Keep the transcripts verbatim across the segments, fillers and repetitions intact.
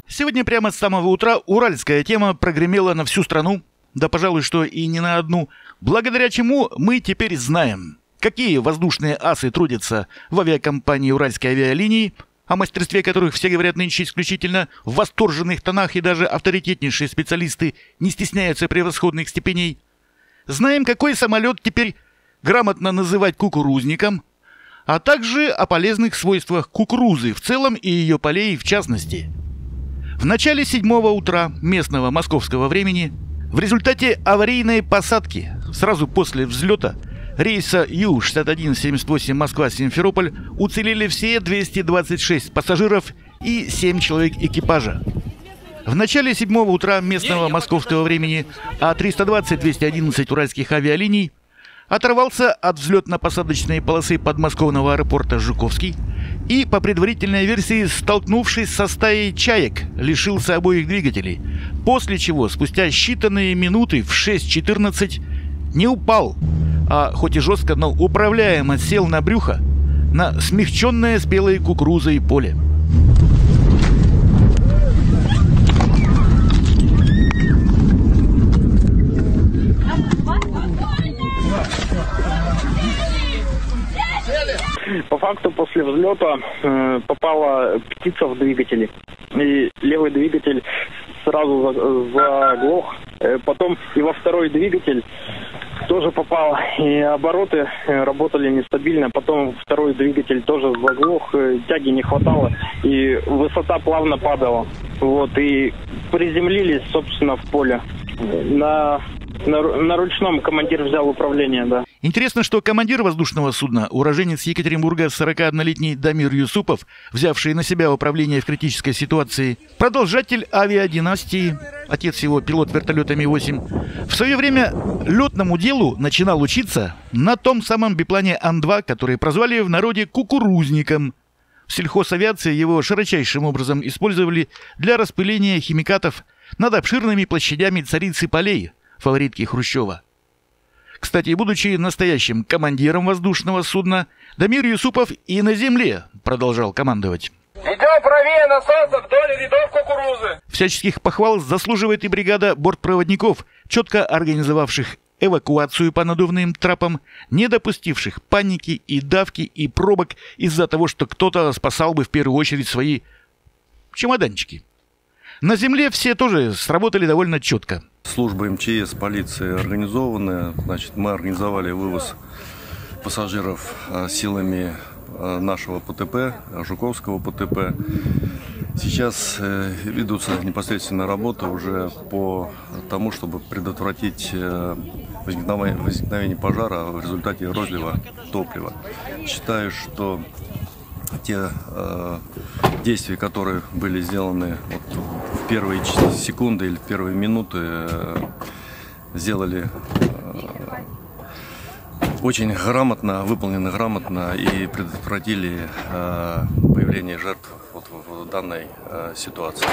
Сегодня прямо с самого утра уральская тема прогремела на всю страну, да, пожалуй, что и не на одну, благодаря чему мы теперь знаем, какие воздушные асы трудятся в авиакомпании «Уральской авиалинии», о мастерстве которых все говорят нынче исключительно в восторженных тонах, и даже авторитетнейшие специалисты не стесняются превосходных степеней. Знаем, какой самолет теперь грамотно называть кукурузником, а также о полезных свойствах кукурузы в целом и ее полей в частности. В начале седьмого утра местного московского времени в результате аварийной посадки сразу после взлета рейса Ю шестьдесят один семьдесят восемь Москва-Симферополь уцелели все двести двадцать шесть пассажиров и семь человек экипажа. В начале седьмого утра местного московского времени А триста двадцать двести одиннадцать уральских авиалиний оторвался от взлетно-посадочной полосы подмосковного аэропорта Жуковский и, по предварительной версии, столкнувшись со стаей чаек, лишился обоих двигателей, после чего спустя считанные минуты в шесть четырнадцать не упал, а хоть и жестко, но управляемо сел на брюхо на смягченное спелой кукурузой поле. По факту после взлета э, попала птица в двигатель, и левый двигатель сразу заглох, э, потом и во второй двигатель тоже попал, и обороты э, работали нестабильно, потом второй двигатель тоже заглох, э, тяги не хватало, и высота плавно падала, вот, и приземлились, собственно, в поле. На, на, на ручном командир взял управление, да. Интересно, что командир воздушного судна, уроженец Екатеринбурга, сорокаоднолетний Дамир Юсупов, взявший на себя управление в критической ситуации, продолжатель авиадинастии, отец его пилот вертолета Ми восемь, в свое время летному делу начинал учиться на том самом биплане Ан два, который прозвали в народе кукурузником. В сельхозавиации его широчайшим образом использовали для распыления химикатов над обширными площадями царицы полей, фаворитки Хрущева. Кстати, будучи настоящим командиром воздушного судна, Дамир Юсупов и на земле продолжал командовать. Идем правее насадка вдоль рядов кукурузы. Всяческих похвал заслуживает и бригада бортпроводников, четко организовавших эвакуацию по надувным трапам, не допустивших паники и давки и пробок из-за того, что кто-то спасал бы в первую очередь свои чемоданчики. На земле все тоже сработали довольно четко. Служба эм че эс, полиция организованная. Значит, мы организовали вывоз пассажиров силами нашего Пэ Тэ Пэ, Жуковского Пэ Тэ Пэ. Сейчас ведутся непосредственно работы уже по тому, чтобы предотвратить возникновение, возникновение пожара в результате розлива топлива. Считаю, что те э, действия, которые были сделаны вот, в первые секунды или в первые минуты, э, сделали э, очень грамотно, выполнены грамотно и предотвратили э, появление жертв вот, в данной э, ситуации.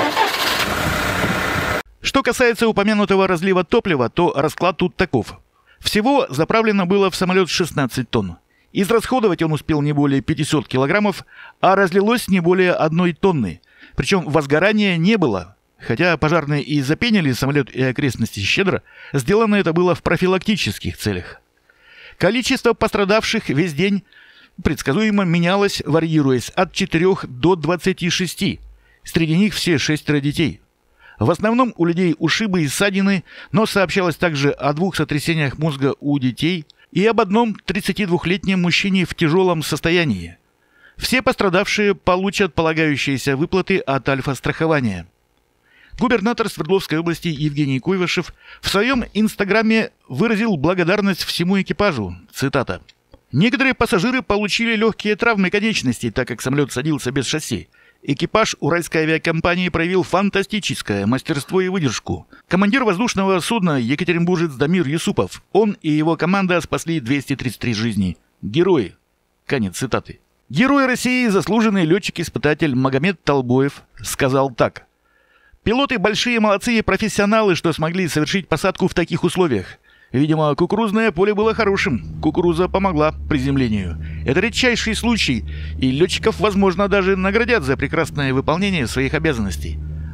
Что касается упомянутого разлива топлива, то расклад тут таков. Всего заправлено было в самолет шестнадцать тонн. Израсходовать он успел не более пятисот килограммов, а разлилось не более одной тонны. Причем возгорания не было. Хотя пожарные и запенили самолет и окрестности щедро, сделано это было в профилактических целях. Количество пострадавших весь день предсказуемо менялось, варьируясь от четырёх до двадцати шести. Среди них все шестеро детей. В основном у людей ушибы и ссадины, но сообщалось также о двух сотрясениях мозга у детей и об одном тридцатидвухлетнем мужчине в тяжелом состоянии. Все пострадавшие получат полагающиеся выплаты от Альфа-страхования. Губернатор Свердловской области Евгений Куйвашев в своем инстаграме выразил благодарность всему экипажу. Цитата. «Некоторые пассажиры получили легкие травмы конечностей, так как самолет садился без шасси. Экипаж уральской авиакомпании проявил фантастическое мастерство и выдержку. Командир воздушного судна екатеринбуржец Дамир Юсупов. Он и его команда спасли двести тридцать три жизни. Герои». Конец цитаты. Герой России, заслуженный летчик-испытатель Магомед Толбоев, сказал так. «Пилоты большие молодцы и профессионалы, что смогли совершить посадку в таких условиях. Видимо, кукурузное поле было хорошим. Кукуруза помогла приземлению. Это редчайший случай, и летчиков, возможно, даже наградят за прекрасное выполнение своих обязанностей.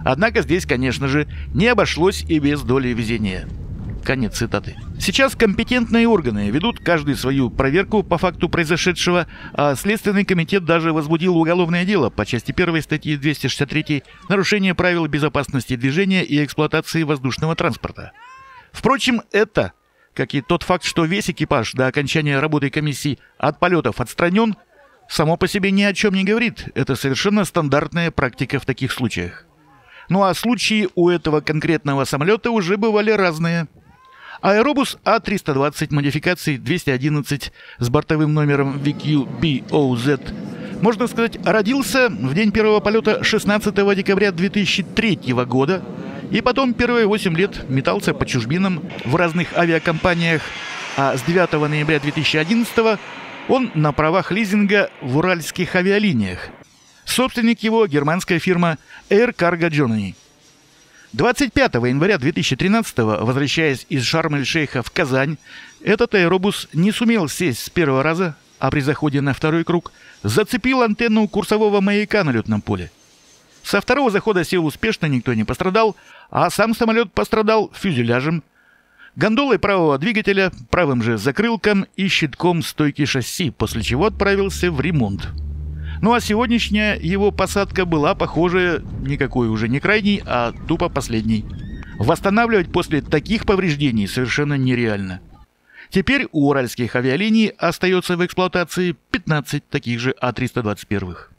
Однако здесь, конечно же, не обошлось и без доли везения. Конец цитаты. Сейчас компетентные органы ведут каждый свою проверку по факту произошедшего, а Следственный комитет даже возбудил уголовное дело по части первой статьи двести шестьдесят три «Нарушение правил безопасности движения и эксплуатации воздушного транспорта». Впрочем, это, как и тот факт, что весь экипаж до окончания работы комиссии от полетов отстранен, само по себе ни о чем не говорит. Это совершенно стандартная практика в таких случаях. Ну а случаи у этого конкретного самолета уже бывали разные. Аэробус А триста двадцать модификации двести одиннадцать с бортовым номером ви кью би о зет, можно сказать, родился в день первого полета шестнадцатого декабря две тысячи третьего года и потом первые восемь лет метался по чужбинам в разных авиакомпаниях, а с девятого ноября две тысячи одиннадцатого он на правах лизинга в уральских авиалиниях. Собственник его – германская фирма Air Cargo Germany. двадцать пятого января две тысячи тринадцатого, возвращаясь из Шарм-эль-Шейха в Казань, этот аэробус не сумел сесть с первого раза, а при заходе на второй круг зацепил антенну курсового маяка на летном поле. Со второго захода сел успешно, никто не пострадал, а сам самолет пострадал фюзеляжем, гондолой правого двигателя, правым же закрылком и щитком стойки шасси, после чего отправился в ремонт. Ну а сегодняшняя его посадка была, похоже, никакой уже не крайней, а тупо последней. Восстанавливать после таких повреждений совершенно нереально. Теперь у уральских авиалиний остается в эксплуатации пятнадцать таких же А триста двадцать один.